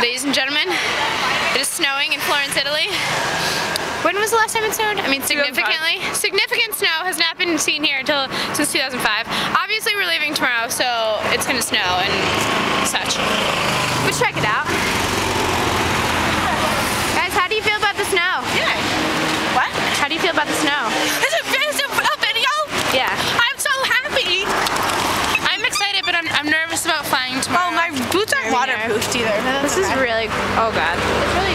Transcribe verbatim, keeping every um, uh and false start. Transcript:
Ladies and gentlemen, it is snowing in Florence, Italy. When was the last time it snowed? I mean, significantly. Significant snow has not been seen here until since two thousand five. Obviously, we're leaving tomorrow, so it's gonna snow and such. Let's check it out. Guys, how do you feel about the snow? Yeah. What? How do you feel about the snow? Is it, is it a video? Yeah. I'm so happy. I'm excited, but I'm, I'm nervous about flying tomorrow. Oh, my boots aren't waterproofed either. This is really, oh god. It's really